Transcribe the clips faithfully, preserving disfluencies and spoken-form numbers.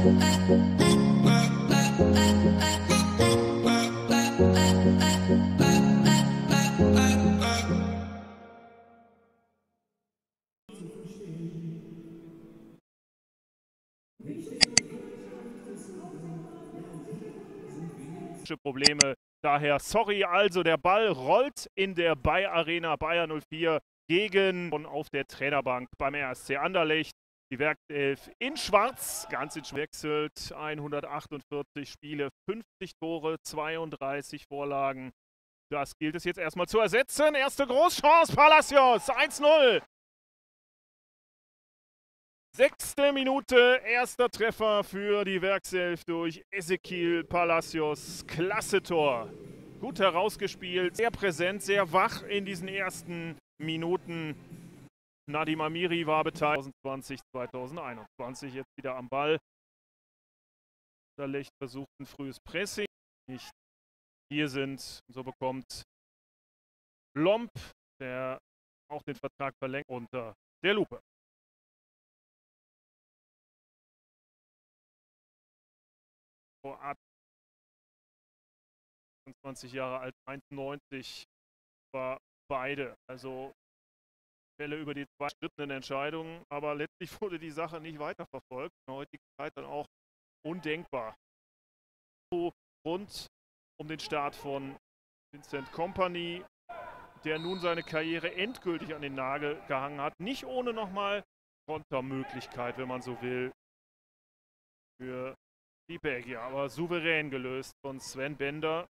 Probleme. Daher sorry, also der Ball rollt in der Bayer Arena, Bayer null vier gegen und auf der Trainerbank beim R S C Anderlecht. Die Werkself in Schwarz, ganz in Schwarz, wechselt hundertachtundvierzig Spiele, fünfzig Tore, zweiunddreißig Vorlagen. Das gilt es jetzt erstmal zu ersetzen. Erste Großchance, Palacios, eins null. Sechste Minute, erster Treffer für die Werkself durch Ezequiel Palacios. Klasse Tor. Gut herausgespielt, sehr präsent, sehr wach in diesen ersten Minuten. Nadim Amiri war beteiligt. zwanzig zweitausendeinundzwanzig jetzt wieder am Ball. Anderlecht versucht ein frühes Pressing. Nicht hier sind. So bekommt Lomp, der auch den Vertrag verlängert, unter der Lupe. achtundzwanzig Jahre alt, einundneunzig, war beide. Also Fälle über die zwei schrittenden Entscheidungen, aber letztlich wurde die Sache nicht weiterverfolgt. In der heutigen Zeit dann auch undenkbar. Rund um den Start von Vincent Kompany, der nun seine Karriere endgültig an den Nagel gehangen hat. Nicht ohne nochmal Kontermöglichkeit, wenn man so will, für die Belgier, aber souverän gelöst von Sven Bender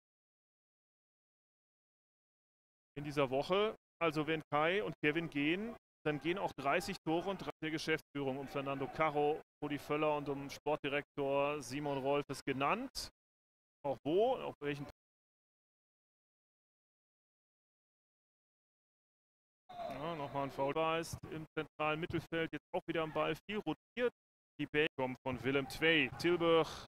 in dieser Woche. Also wenn Kai und Kevin gehen, dann gehen auch dreißig Tore und der Geschäftsführung um Fernando Caro, Rudi Völler und um Sportdirektor Simon Rolf ist genannt. Auch wo, auf welchen ja, nochmal ein Foul da ist im zentralen Mittelfeld, jetzt auch wieder am Ball, viel rotiert. Die Bälle kommen von Willem Tvei. Tilburg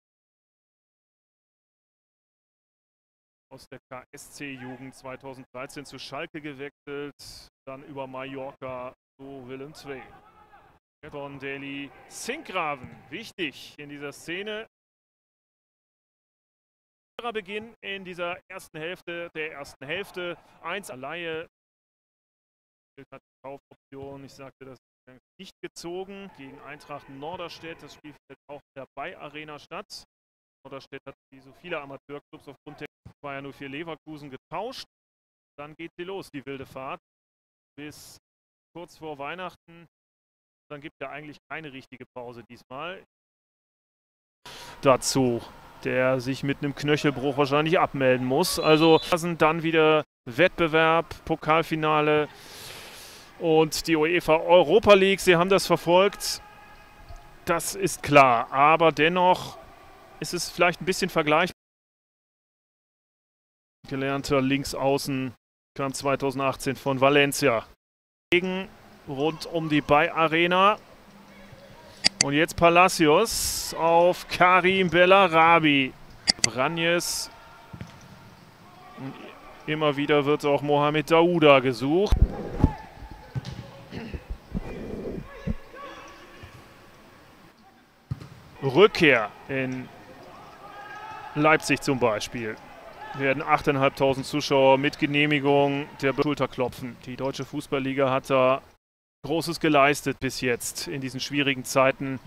aus der K S C-Jugend zweitausenddreizehn zu Schalke gewechselt, dann über Mallorca zu Willem Tvei. Von Deli Sinkgraven, wichtig in dieser Szene. Beginn in dieser ersten Hälfte, der ersten Hälfte. eins Leihe. Hat die Kaufoption, ich sagte das nicht gezogen, gegen Eintracht Norderstedt. Das Spiel findet auch in der Bayer Arena statt. Norderstedt hat wie so viele Amateurclubs aufgrund der Bayer null vier Leverkusen getauscht. Dann geht sie los, die wilde Fahrt, bis kurz vor Weihnachten. Dann gibt es ja eigentlich keine richtige Pause diesmal. Dazu, der sich mit einem Knöchelbruch wahrscheinlich abmelden muss. Also dann wieder Wettbewerb, Pokalfinale und die UEFA Europa League. Sie haben das verfolgt, das ist klar. Aber dennoch ist es vielleicht ein bisschen vergleichbar. Gelernter Linksaußen, kam zweitausendachtzehn von Valencia. Gegen rund um die Bayer Arena. Und jetzt Palacios auf Karim Bellarabi. Vranjes. Und immer wieder wird auch Mohamed Daouda gesucht. Rückkehr in Leipzig zum Beispiel. Werden achttausendfünfhundert Zuschauer mit Genehmigung der Schulter klopfen. Die Deutsche Fußballliga hat da Großes geleistet bis jetzt in diesen schwierigen Zeiten.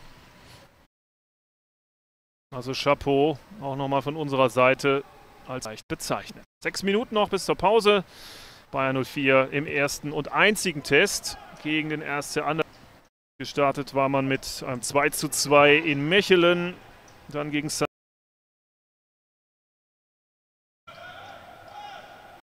Also Chapeau, auch nochmal von unserer Seite als leicht bezeichnet. Sechs Minuten noch bis zur Pause. Bayer null vier im ersten und einzigen Test gegen den R S C Anderlecht. Gestartet war man mit einem zwei zu zwei in Mechelen, dann gegen